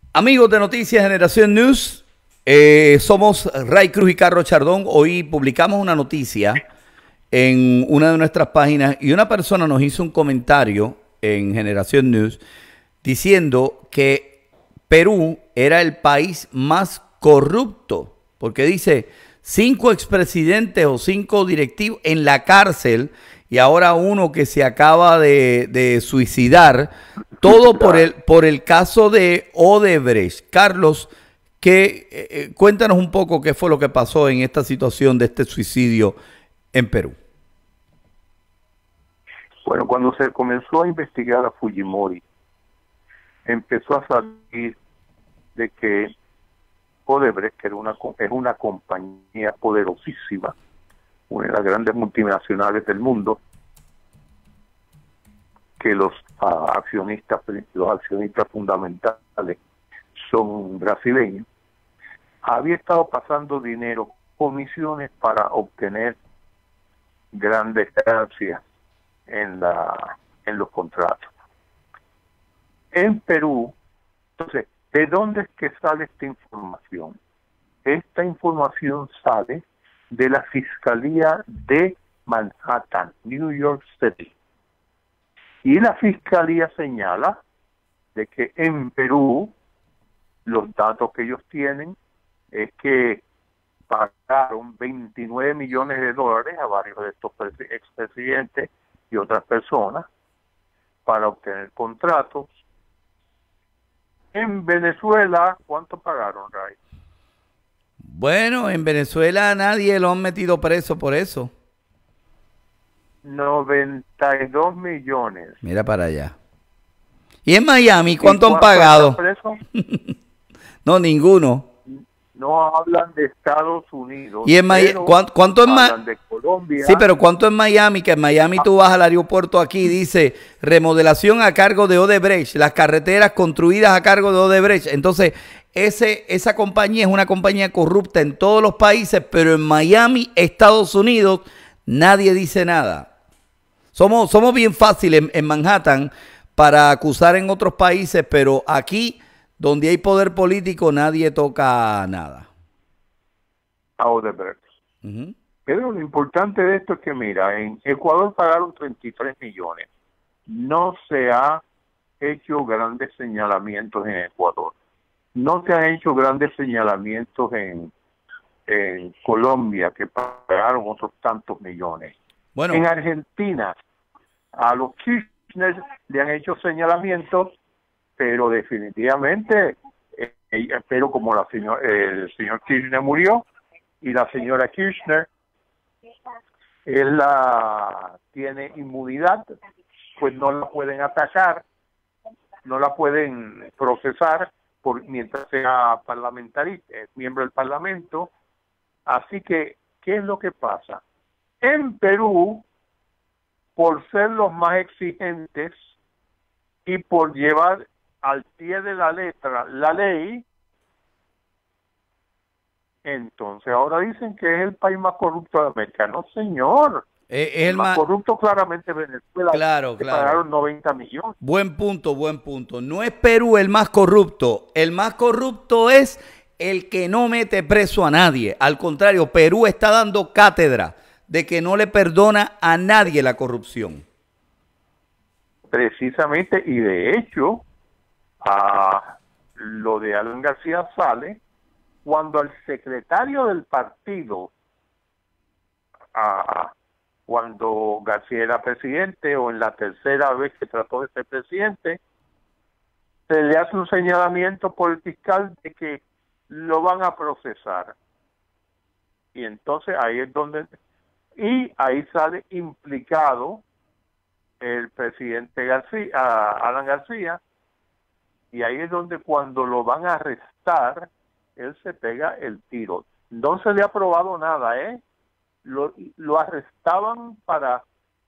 Amigos de Noticias Generación News, somos Ray Cruz y Carlos Chardón. Hoy publicamos una noticia en una de nuestras páginas y una persona nos hizo un comentario en Generación News diciendo que Perú era el país más corrupto, porque dice 5 expresidentes o 5 directivos en la cárcel y ahora uno que se acaba de suicidar, todo por el caso de Odebrecht. Carlos, cuéntanos un poco qué fue lo que pasó en esta situación de este suicidio en Perú. Bueno, cuando se comenzó a investigar a Fujimori, empezó a salir de que Odebrecht, que es una compañía poderosísima, una de las grandes multinacionales del mundo, que los accionistas fundamentales son brasileños, había estado pasando dinero, comisiones para obtener grandes ganancias en los contratos. En Perú, entonces, ¿de dónde es que sale esta información? Esta información sale de la Fiscalía de Manhattan, New York City. Y la Fiscalía señala de que en Perú los datos que ellos tienen es que pagaron 29 millones de dólares a varios de estos expresidentes y otras personas para obtener contratos. En Venezuela, ¿cuánto pagaron, Ray? Bueno, en Venezuela a nadie lo han metido preso por eso. 92 millones. Mira para allá. ¿Y en Miami cuánto han ¿Cuánto pagado? están presos? No, ninguno. No hablan de Estados Unidos. ¿Y en Miami cuánto en hablan de Colombia? Sí, pero ¿cuánto en Miami? Que en Miami tú vas al aeropuerto aquí y dice remodelación a cargo de Odebrecht, las carreteras construidas a cargo de Odebrecht. Entonces, esa compañía es una compañía corrupta en todos los países, pero en Miami, Estados Unidos, nadie dice nada. Somos bien fáciles en Manhattan para acusar en otros países, pero aquí, donde hay poder político, nadie toca nada. A Odebrecht. Pero lo importante de esto es que, mira, en Ecuador pagaron 33 millones. No se ha hecho grandes señalamientos en Ecuador. No se han hecho grandes señalamientos en Colombia, que pagaron otros tantos millones. Bueno, en Argentina, a los Kirchner le han hecho señalamientos, pero definitivamente, pero como el señor Kirchner murió y la señora Kirchner, él tiene inmunidad, pues no la pueden atacar, no la pueden procesar mientras sea parlamentarista, miembro del Parlamento. Así que, ¿qué es lo que pasa? En Perú, por ser los más exigentes y por llevar al pie de la letra la ley, entonces ahora dicen que es el país más corrupto de América. No, señor. El más corrupto claramente Venezuela. Claro. Pagaron 90 millones. Buen punto. No es Perú el más corrupto. El más corrupto es el que no mete preso a nadie. Al contrario, Perú está dando cátedra de que no le perdona a nadie la corrupción. Precisamente, y de hecho, lo de Alan García sale cuando el secretario del partido, cuando García era presidente, o en la tercera vez que trató de ser presidente, se le hace un señalamiento por el fiscal de que lo van a procesar. Y entonces ahí es donde... Y ahí sale implicado el presidente García, Alan García, y ahí es donde cuando lo van a arrestar, él se pega el tiro. No se le ha probado nada, lo arrestaban para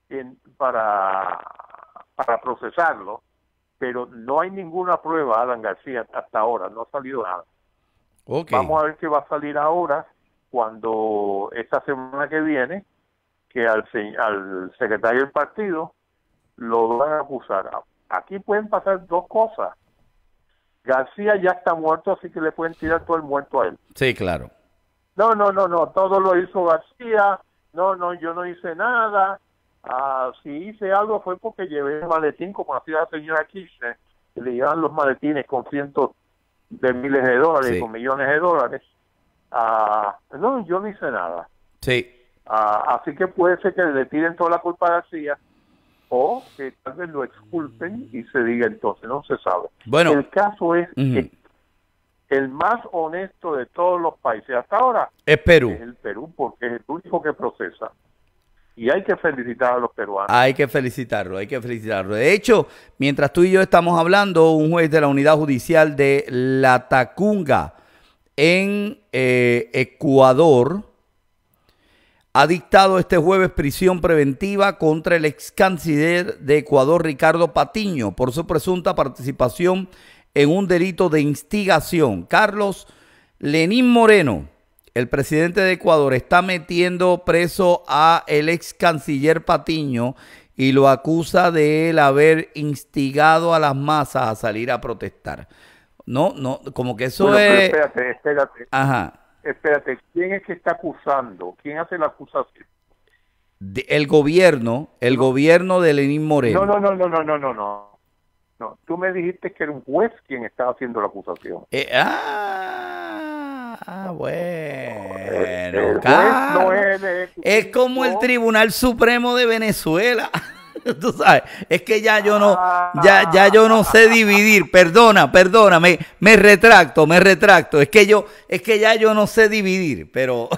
procesarlo, pero no hay ninguna prueba, Alan García, hasta ahora, no ha salido nada. Okay. Vamos a ver qué va a salir ahora, cuando esta semana que viene, que al secretario del partido lo van a acusar. Aquí pueden pasar dos cosas. García ya está muerto, así que le pueden tirar todo el muerto a él. Sí, claro. No, todo lo hizo García. No, yo no hice nada. Si hice algo fue porque llevé el maletín, como hacía la señora Kirchner, que le llevan los maletines con cientos de miles de dólares, Sí. con millones de dólares. No, yo no hice nada. Sí. Así que puede ser que le tiren toda la culpa a García o que tal vez lo exculpen y se diga entonces, no se sabe. Bueno. El caso es que el más honesto de todos los países hasta ahora es Perú. Es el Perú, porque es el único que procesa. Y hay que felicitar a los peruanos. Hay que felicitarlo, hay que felicitarlo. De hecho, mientras tú y yo estamos hablando, un juez de la Unidad Judicial de Latacunga en Ecuador ha dictado este jueves prisión preventiva contra el ex canciller de Ecuador, Ricardo Patiño, por su presunta participación en un delito de instigación. Carlos Lenín Moreno, el presidente de Ecuador, está metiendo preso a el ex canciller Patiño y lo acusa de él haber instigado a las masas a salir a protestar. No, como que eso es... Espérate. Ajá. Espérate, ¿quién es que está acusando? ¿Quién hace la acusación? El gobierno de Lenín Moreno. No, tú me dijiste que era un juez quien estaba haciendo la acusación. Bueno, claro. Es como el Tribunal Supremo de Venezuela. Tú sabes, es que ya yo no, ya yo no sé dividir. Perdóname, me retracto. Es que ya yo no sé dividir, pero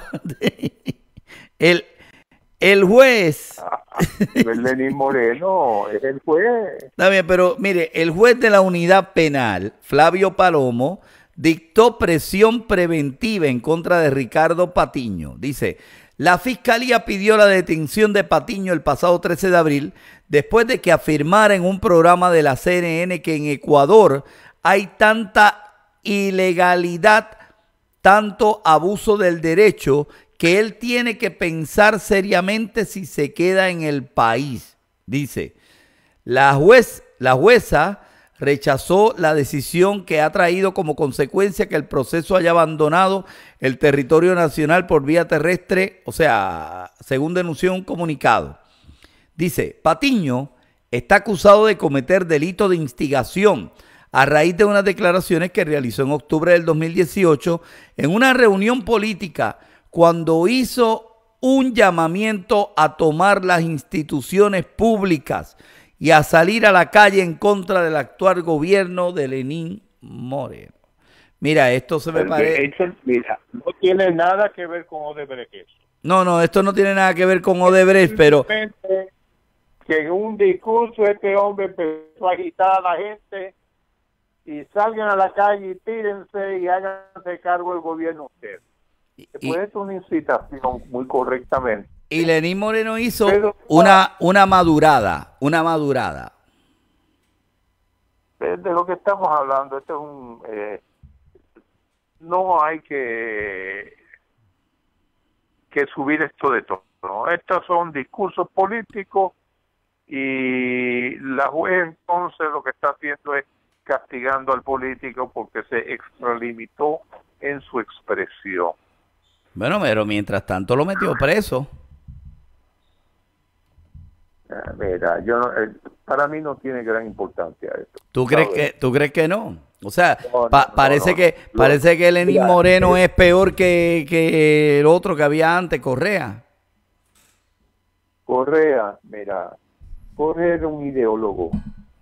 el juez. Lenín Moreno es el juez. Está bien, pero mire, el juez de la unidad penal, Flavio Palomo, dictó prisión preventiva en contra de Ricardo Patiño. Dice: la fiscalía pidió la detención de Patiño el pasado 13 de abril después de que afirmara en un programa de la CNN que en Ecuador hay tanta ilegalidad, tanto abuso del derecho, que él tiene que pensar seriamente si se queda en el país. Dice, la jueza rechazó la decisión que ha traído como consecuencia que el proceso haya abandonado el territorio nacional por vía terrestre, o sea, según denunció un comunicado. Dice, Patiño está acusado de cometer delito de instigación a raíz de unas declaraciones que realizó en octubre del 2018 en una reunión política cuando hizo un llamamiento a tomar las instituciones públicas y a salir a la calle en contra del actual gobierno de Lenín Moreno. Mira, esto se me parece... Mira, no tiene nada que ver con Odebrecht. No, esto no tiene nada que ver con Odebrecht, pero... Que en un discurso este hombre empezó a agitar a la gente y salgan a la calle y tírense y háganse cargo del gobierno ustedes. Puede ser una incitación muy correctamente. Y Lenín Moreno hizo una madurada. De lo que estamos hablando, esto es un... no hay que subir esto de tono, ¿no? Estos son discursos políticos y la juez entonces lo que está haciendo es castigando al político porque se extralimitó en su expresión. Bueno, pero mientras tanto lo metió preso. Mira, para mí no tiene gran importancia esto. ¿Tú crees que no? O sea, parece que Lenín Mira, Moreno es peor que el otro que había antes, Correa. Correa era un ideólogo.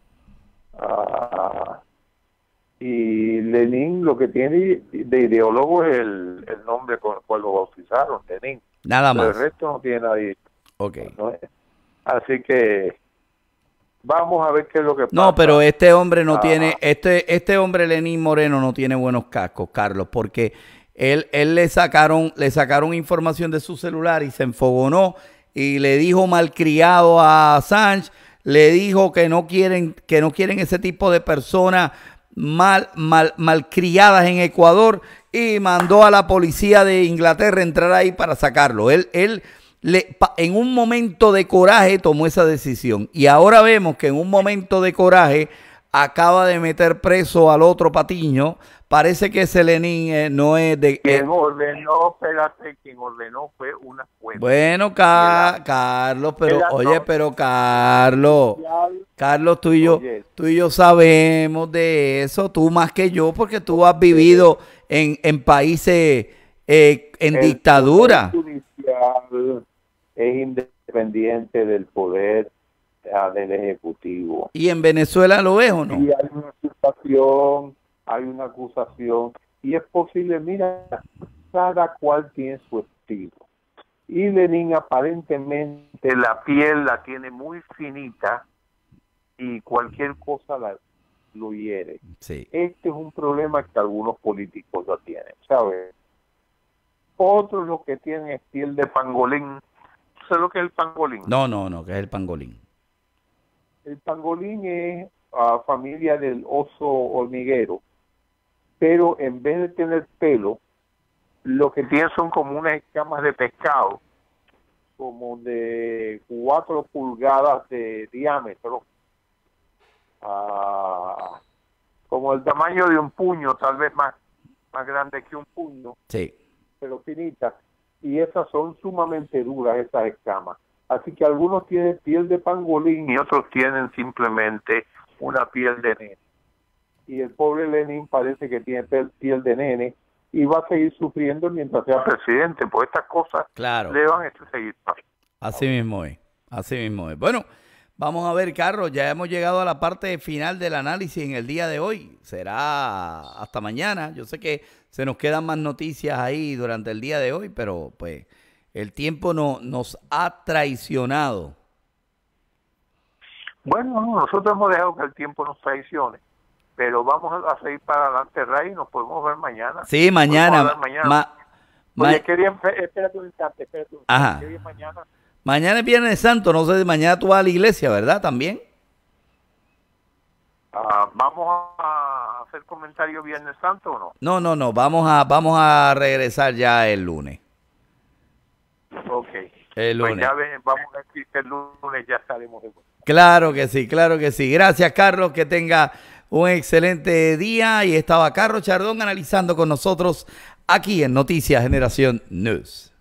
Y Lenín lo que tiene de ideólogo es el nombre con el cual lo bautizaron, Lenín. Nada más. Pero el resto no tiene nadie. Okay. ¿No? Así que vamos a ver qué es lo que pasa. No, pero este hombre no tiene, este hombre Lenín Moreno no tiene buenos cascos, Carlos, porque él le sacaron información de su celular y se enfogonó y le dijo malcriado a Sánchez, le dijo que no quieren ese tipo de personas malcriadas en Ecuador y mandó a la policía de Inglaterra a entrar ahí para sacarlo. Él en un momento de coraje tomó esa decisión y ahora vemos que en un momento de coraje acaba de meter preso al otro Patiño. Parece que ese Lenin no es de... Quien ordenó, espérate, quien ordenó fue una fuente. Bueno, Carlos, pero oye, pero Carlos, tú y yo sabemos de eso, tú más que yo, porque tú has vivido en países en dictadura. El poder judicial es independiente del poder del Ejecutivo. ¿Y en Venezuela lo es o no? Y hay una acusación, y es posible, mira, cada cual tiene su estilo. Y Lenin aparentemente la piel la tiene muy finita y cualquier cosa lo hiere. Sí. Este es un problema que algunos políticos lo tienen, ¿sabes? Otros lo que tienen es piel de pangolín. ¿Sabes lo que es el pangolín? No, ¿qué es el pangolín? El pangolín es familia del oso hormiguero, pero en vez de tener pelo, lo que tiene son como unas escamas de pescado, como de 4 pulgadas de diámetro, como el tamaño de un puño, tal vez más grande que un puño, sí, pero finitas, y esas son sumamente duras, esas escamas. Así que algunos tienen piel de pangolín y otros tienen simplemente una piel de nene. Y el pobre Lenin parece que tiene piel de nene y va a seguir sufriendo mientras sea presidente, pues estas cosas le van a seguir pasando. Así mismo es, así mismo es. Bueno, vamos a ver, Carlos, ya hemos llegado a la parte final del análisis en el día de hoy. Será hasta mañana. Yo sé que se nos quedan más noticias ahí durante el día de hoy, pero pues el tiempo nos ha traicionado. Bueno, nosotros hemos dejado que el tiempo nos traicione, pero vamos a seguir para adelante, Ray, y nos podemos ver mañana. Sí, mañana. Oye, espérate un instante, Ajá. ¿Qué día es mañana? Mañana es Viernes Santo, no sé, mañana tú vas a la iglesia, ¿verdad? ¿También? ¿Vamos a hacer comentario Viernes Santo o no? No, vamos a regresar ya el lunes. Ok. El lunes. Pues ya vamos a decir que el lunes ya estaremos de vuelta. Claro que sí, claro que sí. Gracias, Carlos, que tenga un excelente día. Y estaba Carlos Chardón analizando con nosotros aquí en Noticias Generación News.